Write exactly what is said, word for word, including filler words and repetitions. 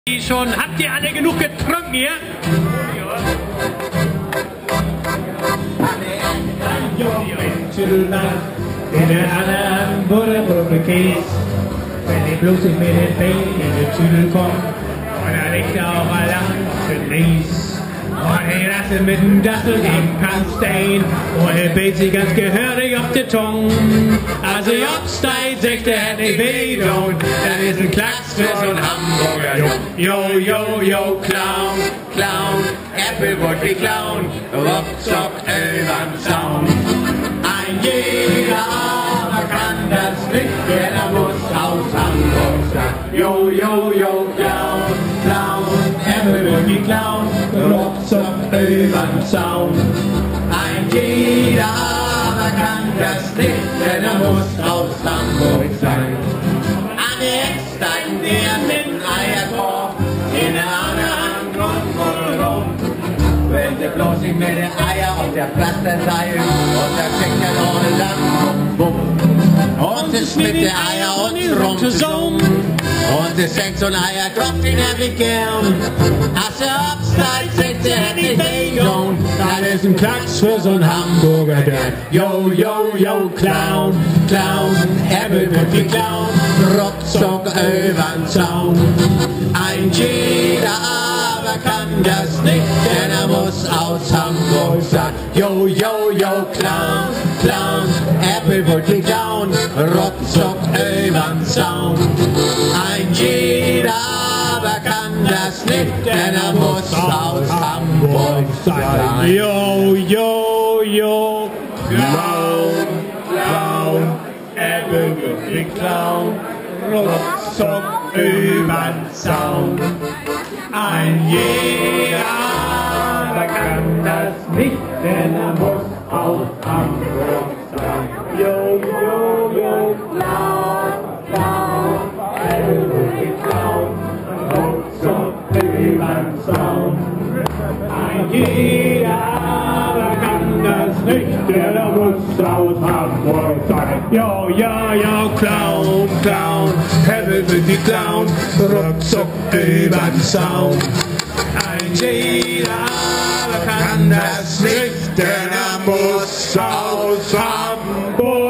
Schon, habt ihr alle genug getrunken hier? In der anderen wurde Brücke wenn die bloß nicht mit den Beinen in die Tüdel kommt, und er liegt auch allein für Ries. Und er lasse mit dem Dachel geben kann stehen, und er bett sich ganz gehörig auf die Tongue. Also Jobstein sagt, er hat nicht weh, und dann ist ein Klacks für so ein Hamburger. Yo, yo, yo, Clown, Clown, Apple wird wie Clown, Rockstock überm Zaun. Ein jeder aber kann das nicht, der muss aus Hamburg sein. Yo, yo, yo, Clown, Clown, Apple wird wie Clown, Rockstock überm Zaun. Ein jeder aber kann das nicht, denn er muss aus Hamburg sein. An der Eckstein, der mit dem Eierkorb, in der anderen Hand rum. Wenn sie bloß nicht mit den Eier auf der Platte seilen, und da kriegt er noch eine Land, bumm. Und es mit den Eier und rum zusammen. Und es schenkt so ein Eiertropf, den hab ich gern. Hast du Obstheit, sagt sie, hätt ich Bacon. Das ist ein Klacks für so ein Hamburger, der Yo, yo, yo, Clown, Clown, Apple wird wie Clown, Rockstock übern Zaun. Ein jeder aber kann das nicht, denn er muss aus Hamburg sein. Yo, yo, yo, Clown, Clown, Apple wird wie Clown, Rockstock übern Zaun. Ein jeder aber kann das nicht, denn er muss aus Hamburg sein. Yo, yo, yo, Clown, Clown, Apple wird wie Clown, Rockstock übern Zaun. Ein jeder aber kann das nicht, denn er muss aus Hamburg sein. Yo, yo, yo, Clown, Clown, Apple wird wie Clown, Rockstock übern Zaun. Ein jeder aber kann das nicht, denn er muss aus Hamburg sein. Yo, yo, yo, Clown, Clown, Apple wird wie Clown, Rockstock übern Zaun. Ein jeder aber kann das nicht, denn er muss aus Hamburg